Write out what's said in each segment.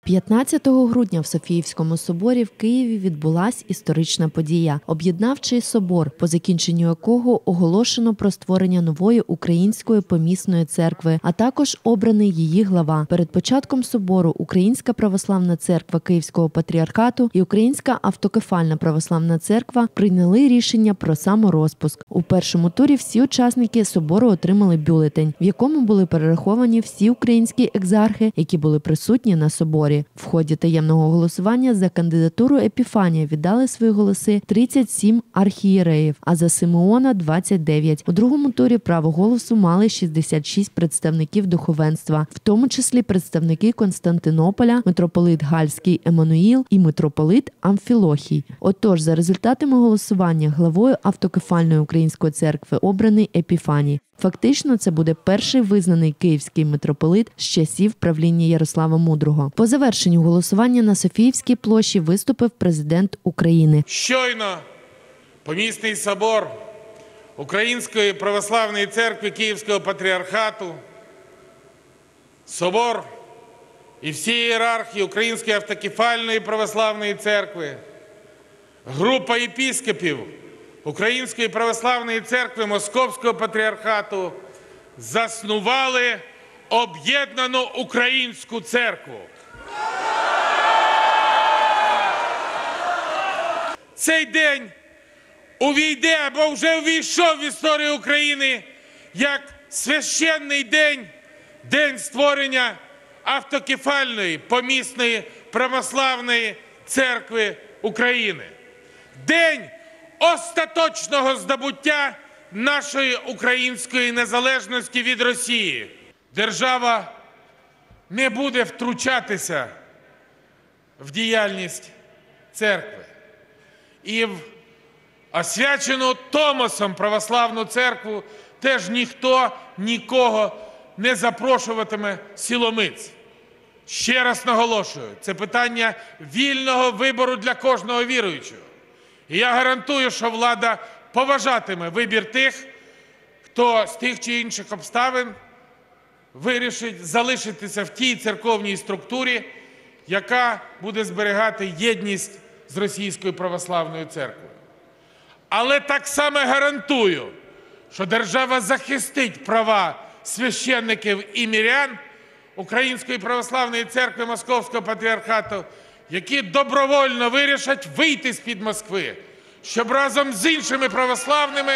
15 грудня в Софіївському соборі в Києві відбулась історична подія – об'єднавчий собор, по закінченню якого оголошено про створення нової української помісної церкви, а також обраний її глава. Перед початком собору Українська православна церква Київського патріархату і Українська автокефальна православна церква прийняли рішення про саморозпуск. У першому турі всі учасники собору отримали бюлетень, в якому були перераховані всі українські екзархи, які були присутні на соборі. В ході таємного голосування за кандидатуру Епіфанія віддали свої голоси 37 архієреїв, а за Симеона – 29. У другому турі право голосу мали 66 представників духовенства, в тому числі представники Константинополя, митрополит Гальський Еммануїл і митрополит Амфілохій. Отож, за результатами голосування главою автокефальної української церкви обраний Епіфаній. Фактично, це буде перший визнаний київський митрополит з часів правління Ярослава Мудрого. По завершенню голосування на Софіївській площі виступив президент України. Щойно помісний собор Української православної церкви Київського патріархату, собор і всі ієрархи Української автокефальної православної церкви, група єпископів Української православної церкви Московського патріархату заснували об'єднану українську церкву. Цей день увійде або вже увійшов в історію України як священний день, день створення автокефальної помісної православної церкви України. День остаточного здобуття нашої української незалежності від Росії. Держава не буде втручатися в діяльність церкви. І в освячену Томосом православну церкву теж ніхто нікого не запрошуватиме силомиць. Ще раз наголошую, це питання вільного вибору для кожного віруючого. І я гарантую, що влада поважатиме вибір тих, хто з тих чи інших обставин вирішить залишитися в тій церковній структурі, яка буде зберігати єдність з Російською православною церквою. Але так само гарантую, що держава захистить права священників і мирян Української православної церкви Московського патріархату, які добровольно вирішать вийти з-під Москви, щоб разом з іншими православними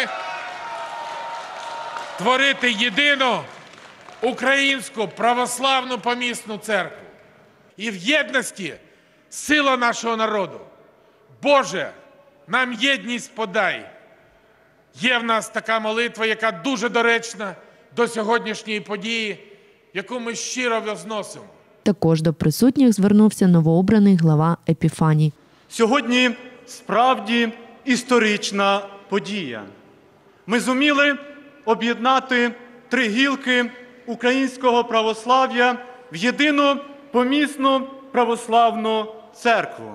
творити єдину українську православну помісну церкву. І в єдності сила нашого народу. Боже, нам єдність подай. Є в нас така молитва, яка дуже доречна до сьогоднішньої події, яку ми щиро возносимо. Також до присутніх звернувся новообраний глава Епіфаній. Сьогодні справді історична подія. Ми зуміли об'єднати три гілки українського православ'я в єдину помісну православну церкву.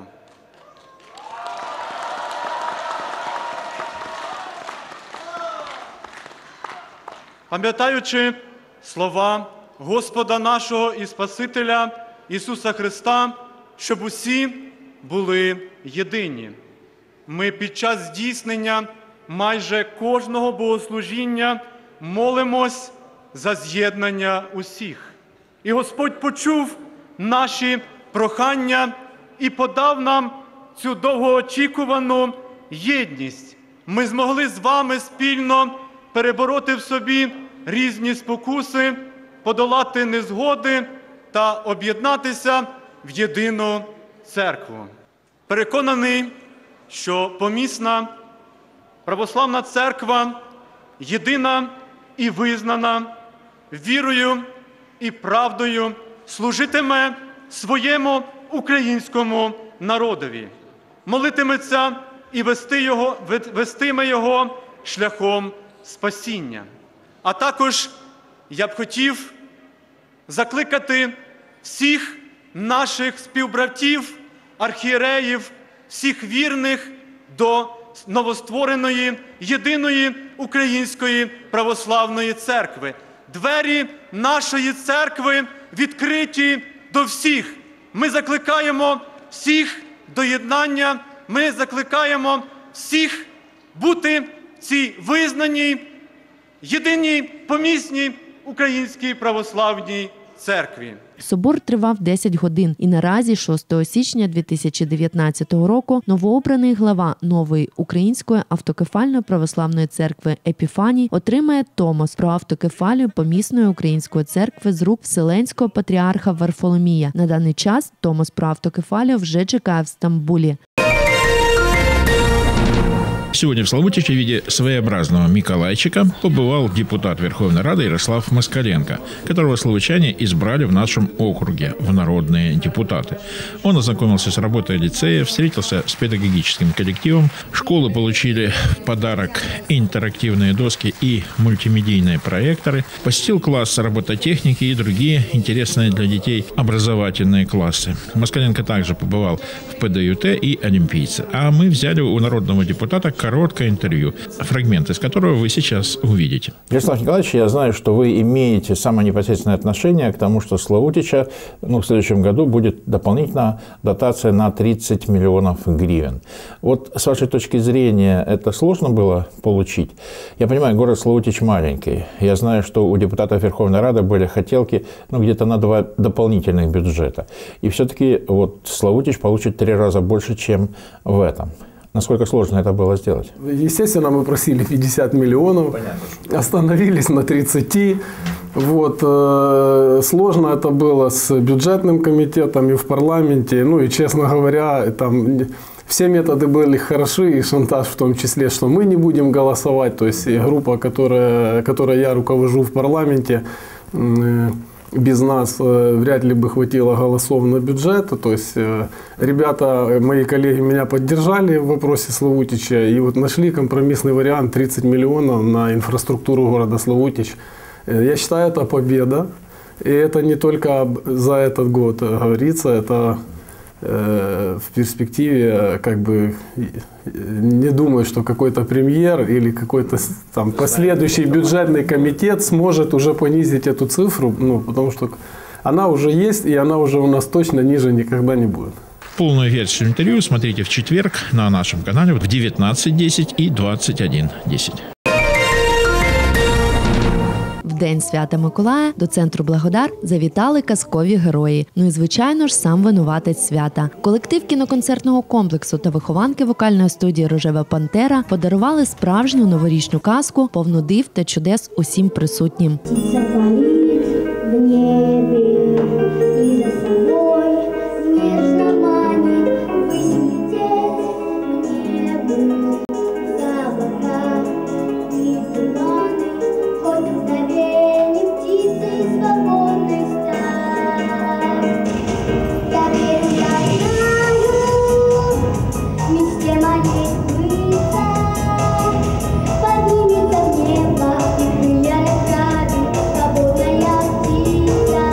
Пам'ятаючи слова Господа нашого і Спасителя Ісуса Христа, щоб усі були єдині. Ми під час здійснення майже кожного богослужіння молимось за з'єднання усіх. І Господь почув наші прохання і подав нам цю довгоочікувану єдність. Ми змогли з вами спільно перебороти в собі різні спокуси, подолати незгоди та об'єднатися в єдину церкву. Переконаний, що помісна православна церква єдина і визнана, вірою і правдою служитиме своєму українському народові, молитиметься і вестиме його шляхом спасіння. А також я б хотів закликати всіх наших співбратів, архієреїв, всіх вірних до новоствореної єдиної української православної церкви. Двері нашої церкви відкриті до всіх. Ми закликаємо всіх до єднання, ми закликаємо всіх бути в цій визнаній, єдиній помісній Українській православній церкві. Собор тривав 10 годин і наразі 6 січня 2019 року новообраний глава нової Української автокефальної православної церкви Епіфаній отримає томос про автокефалію помісної Української церкви з рук Вселенського патріарха Варфоломія. На даний час томос про автокефалію вже чекає в Стамбулі. Сегодня в Славутиче в виде своеобразного Миколайчика побывал депутат Верховной Рады Ярослав Москаленко, которого славутчане избрали в нашем округе в народные депутаты. Он ознакомился с работой лицея, встретился с педагогическим коллективом. Школы получили в подарок интерактивные доски и мультимедийные проекторы. Посетил класс робототехники и другие интересные для детей образовательные классы. Москаленко также побывал в ПДЮТ и Олимпийце. А мы взяли у народного депутата короткое интервью, фрагмент из которого вы сейчас увидите. Ярослав Николаевич, я знаю, что вы имеете самое непосредственное отношение к тому, что Славутича в следующем году будет дополнительная дотация на 30 миллионов гривен. Вот с вашей точки зрения это сложно было получить? Я понимаю, город Славутич маленький. Я знаю, что у депутатов Верховной Рады были хотелки где-то на 2 дополнительных бюджета. И все-таки вот Славутич получит в 3 раза больше, чем в этом. Насколько сложно это было сделать? Естественно, мы просили 50 миллионов, понятно. Остановились на 30. Вот. Сложно это было с бюджетным комитетом и в парламенте. Ну и, честно говоря, там все методы были хороши, и шантаж в том числе, что мы не будем голосовать. То есть группа, которой я руковожу в парламенте, без нас вряд ли бы хватило голосов на бюджет. То есть ребята, мои коллеги меня поддержали в вопросе Славутича и вот нашли компромиссный вариант 30 миллионов на инфраструктуру города Славутич. Я считаю, это победа. И это не только за этот год говорится, это в перспективе, как бы, не думаю, что какой-то премьер или какой-то там последующий бюджетный комитет сможет уже понизить эту цифру, ну, потому что она уже есть, и она уже у нас точно ниже никогда не будет. Полную версию интервью смотрите в четверг на нашем канале в 19:10 и 21:10. В День Свята Миколая до центру Благодар завітали казкові герої. Ну і, звичайно ж, сам винуватець свята. Колектив кіноконцертного комплексу та вихованки вокальної студії «Рожева пантера» подарували справжню новорічну казку, повну див та чудес усім присутнім. Поднимется в небо и крылья рожали, свободная птица.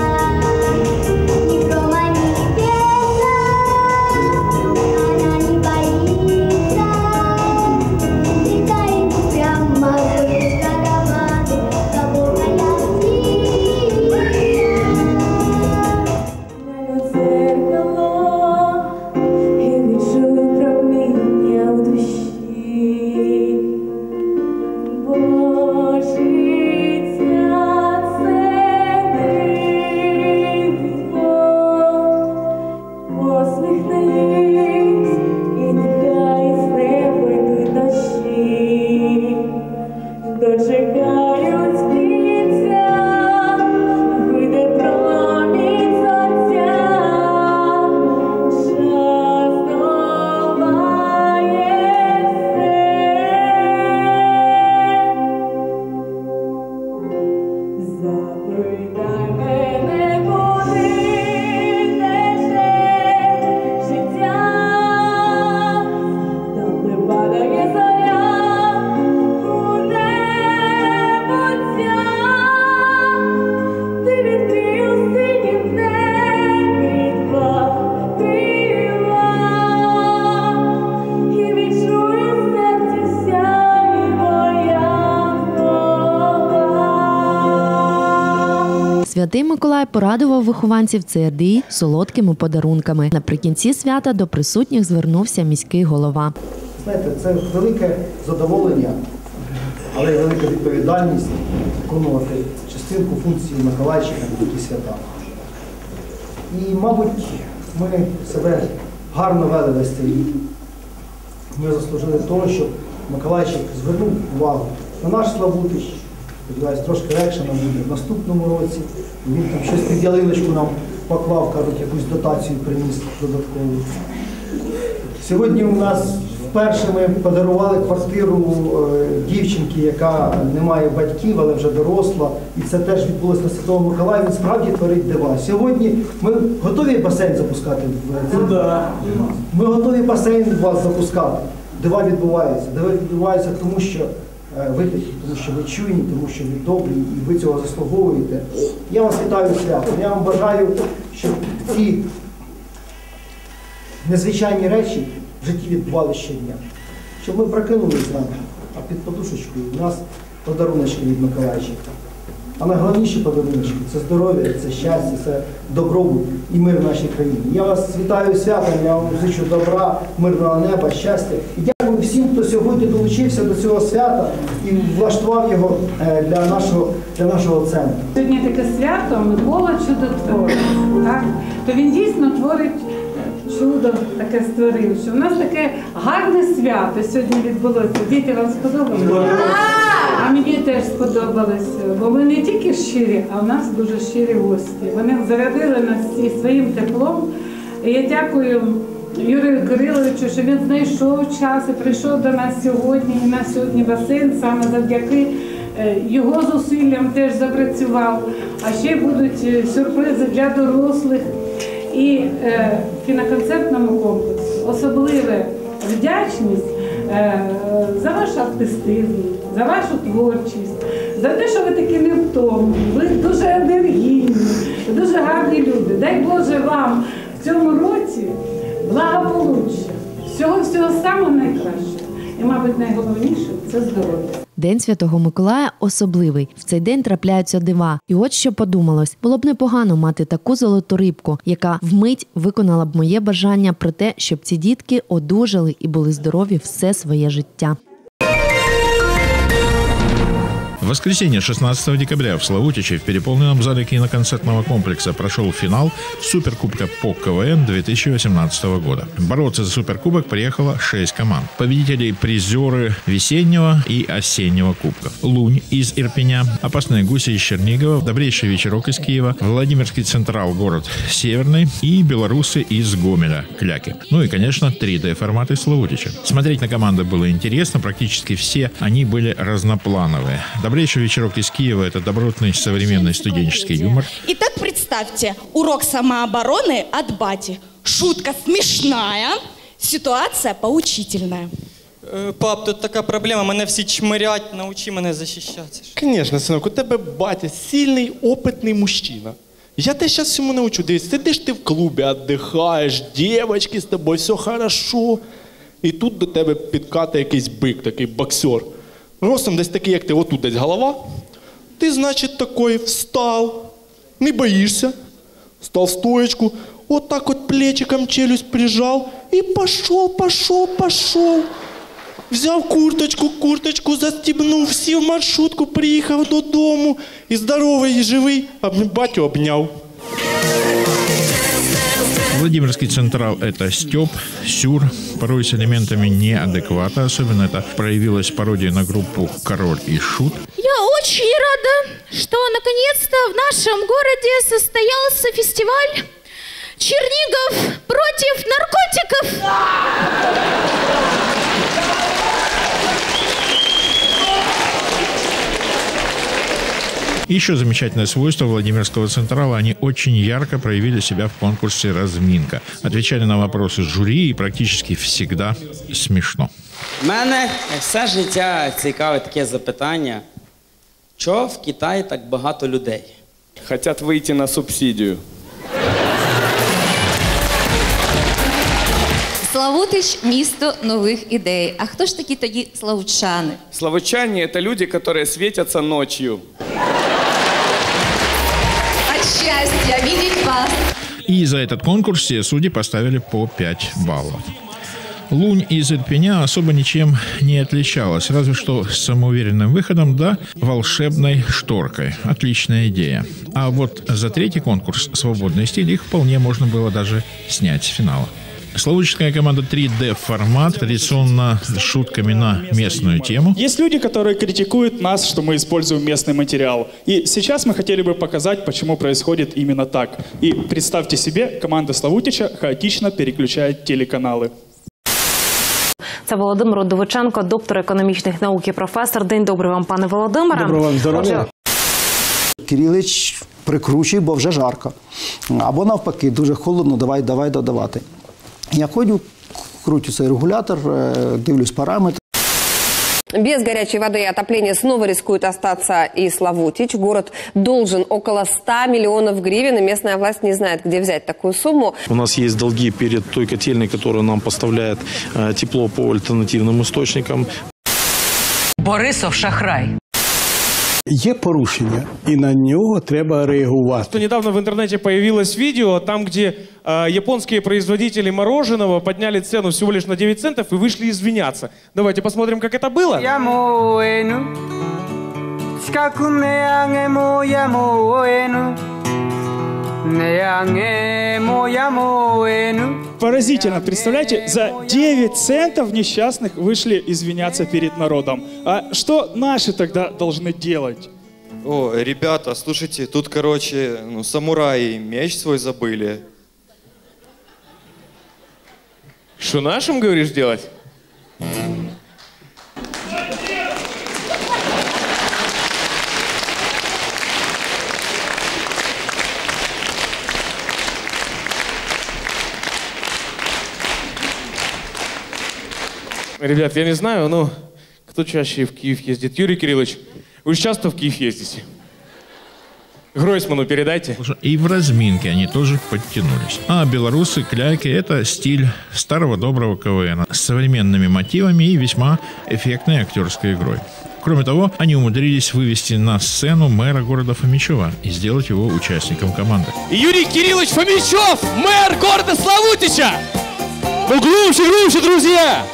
Святий Миколай порадував вихованців ЦРДІ солодкими подарунками. Наприкінці свята до присутніх звернувся міський голова. Знаєте, це велике задоволення, але й велика відповідальність виконувати частинку функції Миколайчика на такі свята. І, мабуть, ми себе гарно вели весь цей рік. Ми заслужили того, щоб Миколайчик звернув увагу на наш Славутич. Сподіваюсь, трошки легше нам буде в наступному році. Він там щось під ялиночку нам поклав, кажуть, якусь дотацію приніс додаткову. Сьогодні у нас вперше ми подарували квартиру дівчинки, яка не має батьків, але вже доросла. І це теж відбулося на Святого Миколая. Він справді творить дива. Сьогодні ми готові басейн запускати? Ми готові басейн у вас запускати. Дива відбуваються. Дива відбуваються тому, що ви такі, тому що ви чуйні, тому що ви добрі, і ви цього заслуговуєте. Я вас вітаю святом. Я вам бажаю, щоб ці незвичайні речі в житті відбувалися щодня. Щоб ми прокинулися з вами, а під подушечкою у нас подаруночки від Миколайчика. А найголовніші подаруночки – це здоров'я, це щастя, це добробут і мир в нашій країні. Я вас вітаю святом, я вам зичу добра, мирного неба, щастя. І дякую всім, хто сьогодні долучився до цього свята і влаштував його для нашого центру. Сьогодні таке свято Микола Чудотворець, так? То він дійсно творить чудо, таке створив, що в нас таке гарне свято сьогодні відбулося. Діти, вам сподобалося? А мені теж сподобалося, бо ми не тільки щирі, а в нас дуже щирі гості. Вони зарядили нас всі своїм теплом. І я дякую Юрію Кириловичу, що він знайшов час і прийшов до нас сьогодні. І на сьогодні басейн саме завдяки його зусиллям теж запрацював. А ще будуть сюрпризи для дорослих. І в кіноконцертному комплексі особлива вдячність за ваш артистизм, за вашу творчість, за те, що ви такі невтомні, ви дуже енергійні, дуже гарні люди. Дай Боже вам в цьому році благополуччя, всього самого найкращого. І, мабуть, найголовніше – це здоров'я. День Святого Миколая особливий. В цей день трапляються дива. І от що подумалось. Було б непогано мати таку золоту рибку, яка вмить виконала б моє бажання про те, щоб ці дітки одужали і були здорові все своє життя. В воскресенье 16 декабря в Славутиче в переполненном зале киноконцертного комплекса прошел финал Суперкубка по КВН 2018 года. Бороться за Суперкубок приехало 6 команд. Победители – призеры весеннего и осеннего кубков. Лунь из Ирпеня, Опасные гуси из Чернигова, Добрейший вечерок из Киева, Владимирский Централ, город Северный и белорусы из Гомеля, Кляки. Ну и, конечно, 3D-формат из Славутича. Смотреть на команды было интересно, практически все они были разноплановые. Добрейший вечерок из Киева – это добротный современный студенческий юмор. Итак, представьте, урок самообороны от бати. Шутка смешная, ситуация поучительная. Пап, тут така проблема, мене всі чмирять, научи мене захищатися. Конечно, синок, у тебе батя сильний, опитний мужчина. Я тебе зараз всьому научу. Дивись, сидиш ти в клубі, віддихаєш, дівчатки з тобою, все хорошо. І тут до тебе підкатає якийсь бик, такий боксер. Ростом десь такий, як ти, отут десь голова. Ти, значить, такой встал, не боишься, стал в стоечку, вот так вот плечиком челюсть прижал и пошел. Взяв курточку застібнув, сів в маршрутку, приїхав додому і здоровий, і живий, батю обняв. Владимирский Централ – это стёб, сюр, порой с элементами неадеквата. Особенно это проявилась пародия на группу «Король и Шут». Я очень рада, что наконец-то в нашем городе состоялся фестиваль «Чернигов против наркотиков». Еще замечательное свойство Владимирского Централа – они очень ярко проявили себя в конкурсе «Разминка». Отвечали на вопросы жюри и практически всегда смешно. Мене все життя цікаве таке запитання. Чого в Китаї так багато людей? Хотят вийти на субсидію. Славутич – місто нових ідей. А хто ж такі тоді славутчани? Славутчане – это люди, которые светятся ночью. А И за этот конкурс все судьи поставили по 5 баллов. Лунь из Ирпеня особо ничем не отличалась, разве что самоуверенным выходом да волшебной шторкой. Отличная идея. А вот за третий конкурс «Свободный стиль» их вполне можно было даже снять с финала. Славутичская команда 3D формат, традиционно с шутками на местную тему. Есть люди, которые критикуют нас, что мы используем местный материал. И сейчас мы хотели бы показать, почему происходит именно так. И представьте себе, команда Славутича хаотично переключает телеканали. Це Володимир Удовиченко, доктор економічних наук і професор. День добрий вам, пане Володимире. Доброго вам здоров'я. Кирилич прикручує, бо вже жарко. Або навпаки, дуже холодно, давай додавати. Я ходю, кручу цей регулятор, дивлюсь параметри. Без горячей воды и отопления снова рискует остаться и Славутич. Город должен около 100 миллионов гривен, и местная власть не знает, где взять такую сумму. У нас есть долги перед той котельной, которая нам поставляет тепло по альтернативным источникам. Борисов шахрай. Є порушення, і на нього треба реагувати. Недавно в интернете появилось видео, там, где японские производители мороженого подняли цену всего лишь на 9 центов и вышли извиняться. Давайте посмотрим, как это было. Поразительно, представляете, за 9 центов несчастных вышли извиняться перед народом. А что наши тогда должны делать? О, ребята, слушайте, тут, короче, самураи меч свой забыли. Что нашим, говоришь, делать? Ребят, я не знаю, но кто чаще в Киев ездит? Юрий Кириллович, вы же часто в Киев ездите? Гройсману передайте. И в разминке они тоже подтянулись. А белорусы, кляйки – это стиль старого доброго КВН с современными мотивами и весьма эффектной актерской игрой. Кроме того, они умудрились вывести на сцену мэра города Фомичева и сделать его участником команды. Юрий Кириллович Фомичев, мэр города Славутича! Ну глубже, друзья!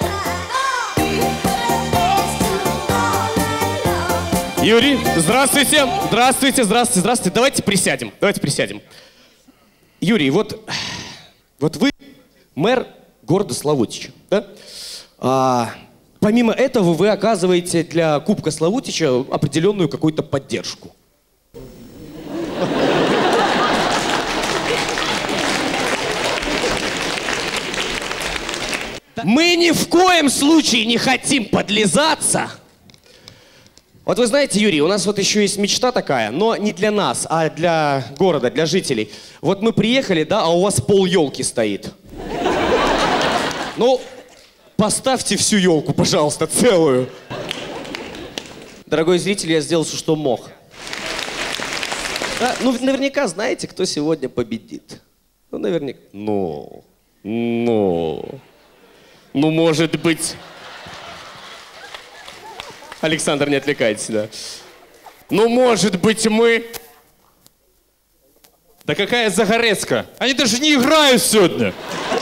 Юрий, здравствуйте. Здравствуйте. Давайте присядем. Юрий, вот вы мэр города Славутича, да? Помимо этого вы оказываете для Кубка Славутича определенную какую-то поддержку. Мы ни в коем случае не хотим подлизаться. Вот вы знаете, Юрий, у нас вот еще есть мечта такая, но не для нас, а для города, для жителей. Вот мы приехали, да, а у вас пол елки стоит. Ну, поставьте всю елку, пожалуйста, целую. Дорогой зритель, я сделал все, что мог. Да, ну, наверняка знаете, кто сегодня победит. Ну, наверняка. Ну, может быть... Александр, не отвлекайтесь, да. Ну, может быть, мы... Да какая Загорецка? Они даже не играют сегодня.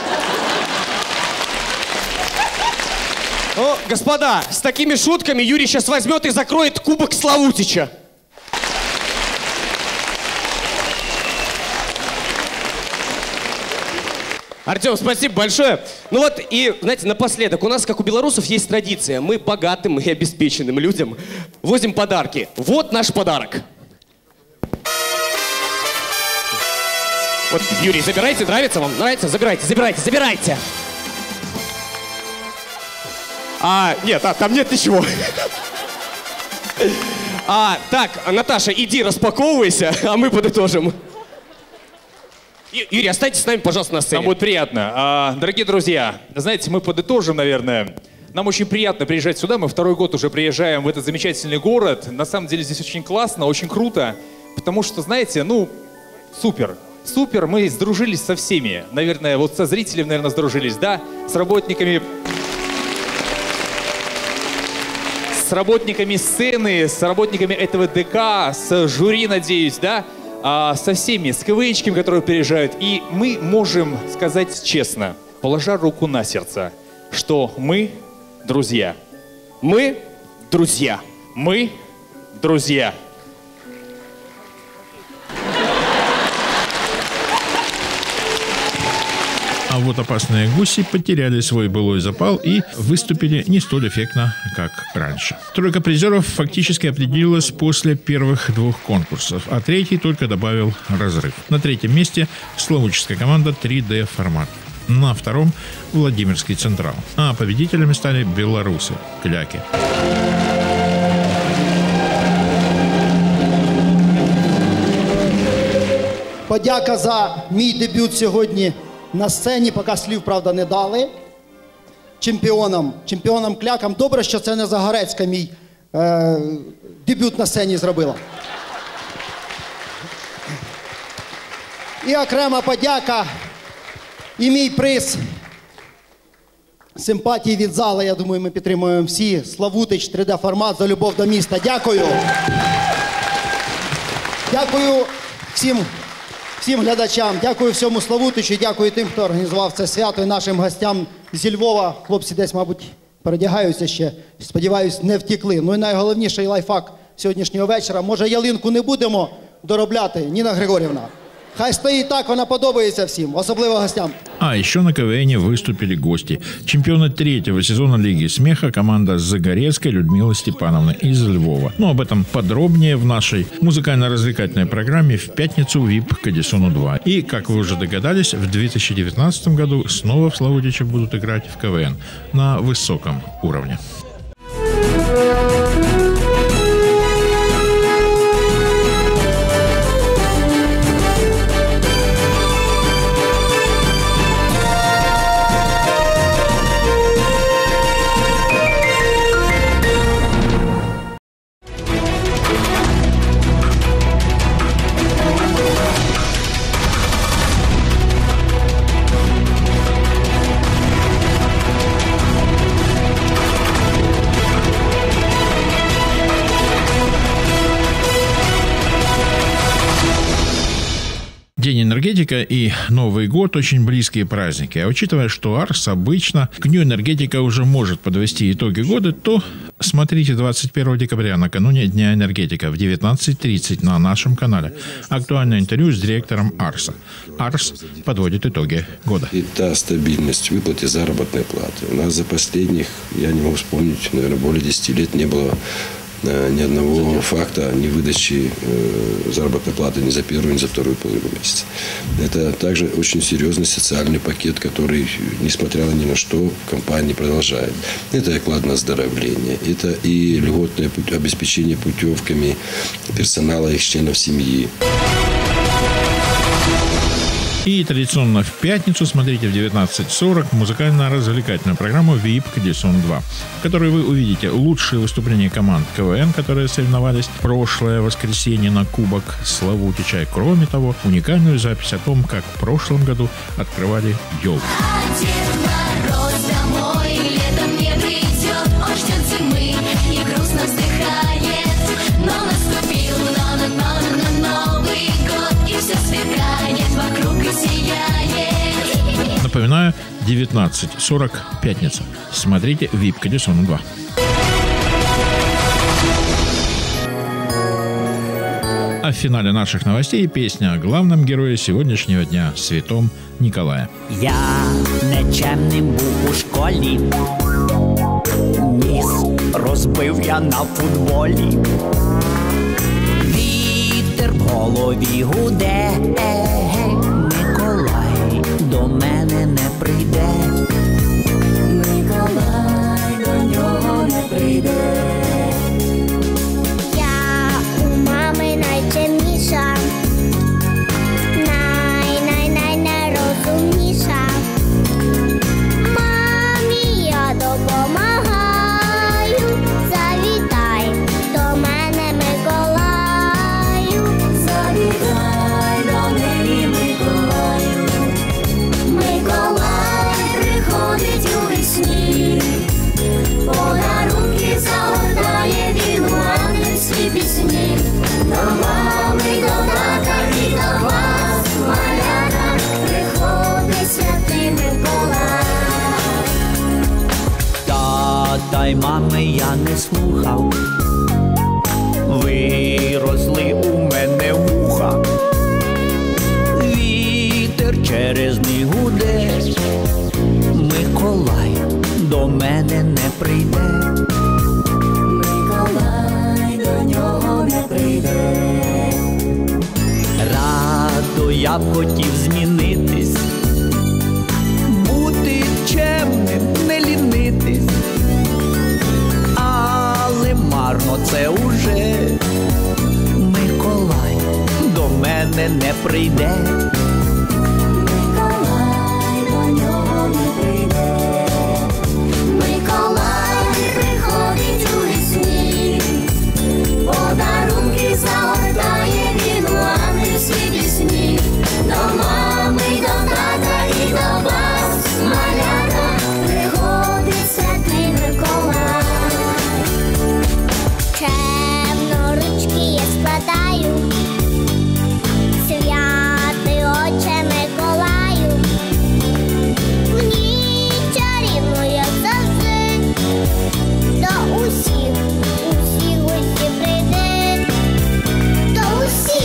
Ну, господа, с такими шутками Юрий сейчас возьмет и закроет Кубок Славутича. Артем, спасибо большое. Ну вот, и, знаете, напоследок, у нас, как у белорусов, есть традиция. Мы богатым и обеспеченным людям возим подарки. Вот наш подарок. Вот, Юрий, забирайте, нравится вам? Нравится? Забирайте. Нет, там нет ничего. Так, Наташа, иди распаковывайся, а мы подытожим. Юрий, останьтесь с нами, пожалуйста, на сцене. Нам будет приятно. Дорогие друзья, знаете, мы подытожим, наверное. Нам очень приятно приезжать сюда. Мы второй год уже приезжаем в этот замечательный город. На самом деле здесь очень классно, очень круто. Потому что, знаете, супер. Супер, мы сдружились со всеми. Наверное, вот со зрителями, наверное, сдружились, да? С работниками сцены, с работниками этого ДК, с жюри, надеюсь, да? со всеми, с КВНщиками, которые приезжают. И мы можем сказать честно, положа руку на сердце, что мы друзья. Мы друзья. Мы друзья. А вот опасные гуси потеряли свой былой запал и выступили не столь эффектно, как раньше. Тройка призеров фактически определилась после первых двух конкурсов, а третий только добавил разрыв. На третьем месте славутическая команда 3D-формат. На втором – Владимирский Централ. А победителями стали белорусы – Кляки. Подяка за мій дебют сьогодні на сцені, поки слів, правда, не дали. Чемпіонам Клякам. Добре, що це не Загорецька мій дебют на сцені зробила. І окрема подяка, і мій приз симпатії від зала. Я думаю, ми підтримуємо всі. Славутич, 3D-формат за любов до міста. Дякую. Дякую всім глядачам, дякую всьому Славутичу, дякую тим, хто організував це свято, і нашим гостям зі Львова. Хлопці десь, мабуть, передягаються ще, сподіваюсь, не втекли. Ну і найголовніший лайфхак сьогоднішнього вечора. Може, ялинку не будемо доробляти, Ніна Григорівна? Хай стоїть так, вона подобається всім, особливо гостям. А еще на КВН выступили гости. Чемпионы третьего сезона Лиги смеха команда Загорецкой Людмилы Степановны из Львова. Но об этом подробнее в нашей музыкально-развлекательной программе в пятницу VIP к Эдисону 2. И, как вы уже догадались, в 2019 году снова в Славутиче будут играть в КВН на высоком уровне. День энергетика и Новый год – очень близкие праздники. А учитывая, что Арс обычно к Дню энергетика уже может подвести итоги года, то смотрите 21 декабря, накануне Дня энергетика, в 19:30 на нашем канале. Актуальное интервью с директором Арса. Арс подводит итоги года. И та стабильность в выплате заработной платы. У нас за последних, я не могу вспомнить, наверное, более 10 лет не было ни одного факта невыдачи заработной платы ни за первую, ни за вторую половину месяца. Это также очень серьезный социальный пакет, который, несмотря ни на что, компания продолжает. Это и оклад на оздоровление, это и льготное обеспечение путевками персонала и их членов семьи. И традиционно в пятницу смотрите в 19:40 музыкально-развлекательную программу VIP к Эдисону 2, в которой вы увидите лучшие выступления команд КВН, которые соревновались прошлое воскресенье на Кубок Славутича. Кроме того, уникальную запись о том, как в прошлом году открывали елку. Напоминаю, 19:40 пятница. Смотрите VIP к Эдисону 2. А в финале наших новостей песня о главном герое сегодняшнего дня – Святом Николае. Я нечемним був у школі, ніс розбив я на футболі. Вітер в голові гуде, Миколай до мене не прийде. Миколай до нього не прийде. Я у мами найчемніша, найрозумніша. Мамі я допомагаю, завітай до мене, Миколаю. Завітай до неї, та й мами я не слухав. Виросли у мене вуха, вітер через них гуде. Миколай до мене не прийде. Миколай до нього не прийде. Радо я б хотів змінитись, бути чемним, не лінитись, але марно це уже. Миколай до мене не прийде. Миколай до нього не прийде. Миколай приходить у весні, подарунки загортає він у ангельські пісні. До мами, до тата і до вас, малята, приходить святий Миколай. Чемно ручки я складаю, святий отче Миколаю. В ніч чарівну, як завжди, до усіх гості прийде. До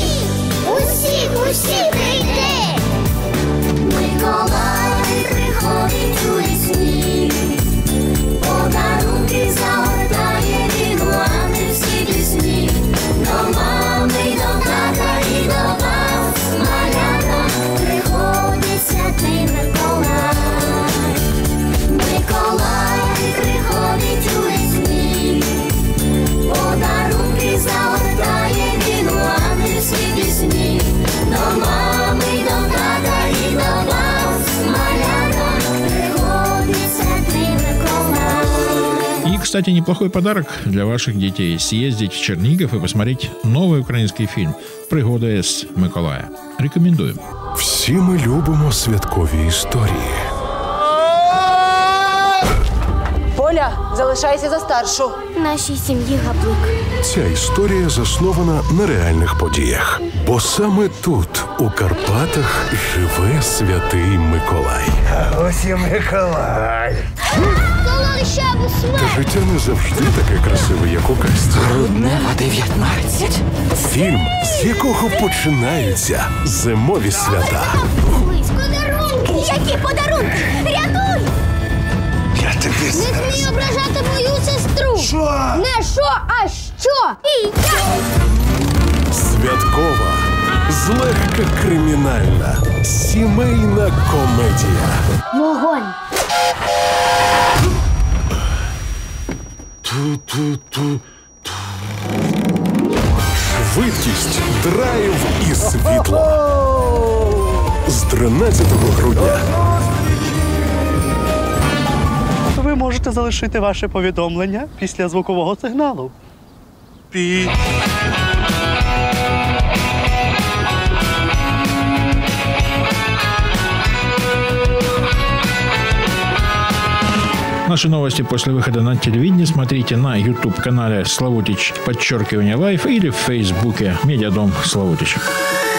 усіх прийде. Миколай приходить у весні, подарунки загортає він у ангельські пісні. До мами, до тата і до вас, малята, приходить святий Миколай. Миколай приходить у весні, подарунки загортає він у ангельські пісні. До мами, до тата і до вас, малята, приходить святий Миколай. И, кстати, неплохой подарок для ваших детей – съездить в Чернигов и посмотреть новый украинский фильм «Пригоди з Миколая». Рекомендую. Всі ми любимо святкові історії. Поля, залишайся за старшу. Нашій сім'ї гаплик. Ця історія заснована на реальних подіях. Бо саме тут, у Карпатах, живе святий Миколай. Ось і Миколай. Та життя не завжди таке красиве, як у казці. Груднева 19. Фільм, з якого починаються зимові свята. Подарунки! Які подарунки? Рятуй! Я тобі Не смій ображати мою сестру! Що? Не що, а що? І я! Святкова, злегка кримінальна, сімейна комедія. Вогонь! Швидкість, драйв і світло. З 13 грудня. Ви можете залишити ваше повідомлення після звукового сигналу. Пі. Наши новости после выхода на телевидение смотрите на YouTube-канале Славутич _Лайф или в Фейсбуке Медиадом Славутич.